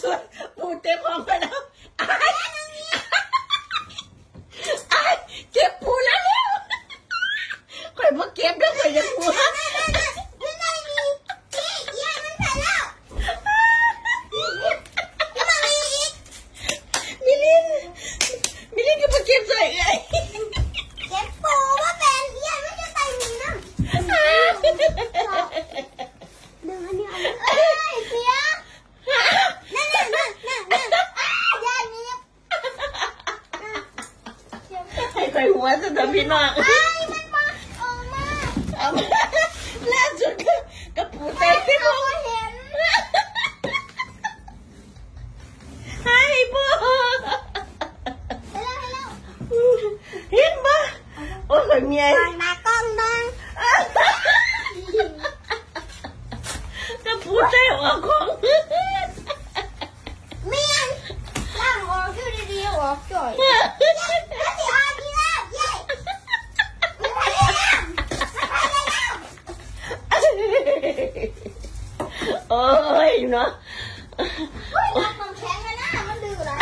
สุดปูเต็มห้องไปแล้วเก็บปูแล้วแล้วข่อยมาเก็บด้วยข่อยจะปูมิลินก็มาเก็บใส่ไงเก็บปูว่าเป็นเฮียไม่จะใส่หนีนะดึงอันนี้เสียนั่นยานี้ให้ใส่หัวสุดพี่น้องมันมาเอามาล่าสุดกับปูเต็มที่ห้องเห็นให้บ่เห็นบ่โอ้ยเมียมากล้องดังกับปูเต็มออกของเมียล่างออกชื่อดีๆออกจ่อยโอ้ยเนาะมันแข็งเลยนะมันดื้อแล้ว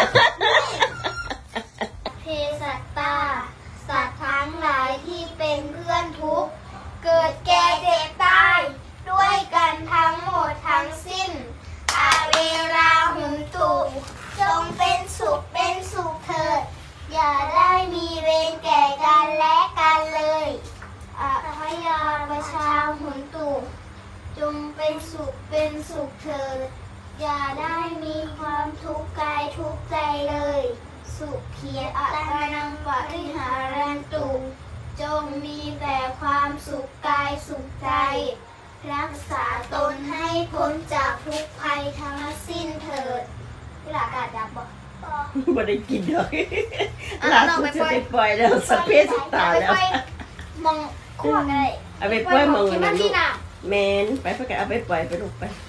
เพสัตตาสัตว์ทั้งหลายที่เป็นเพื่อนทุกข์เกิดแก่เจ็บตายด้วยกันทั้งหมดทั้งสิ้นอาเวราหุนตุจงเป็นสุขเถิดอย่าได้มีเวรแก่กันและกันเลยอาพยาประชาหุนตุจงเป็นสุขเถิดอย่าได้มีความทุกข์กายทุกข์ใจเลยสุขเพียรอัตนังปริหารันตุจงมีแต่ความสุขกายสุขใจรักษาตนให้พ้นจากทุกภัยทั้งสิ้นเถิดหลักการจับบ่ได้กินเลยล่าสุดจะไปปล่อยแล้วสเปซตาแล้วมองขวดอะไรเอาไปปล่อยมองนะลูกแมนไปเพื่อเอาไปปล่อยไปลูกไป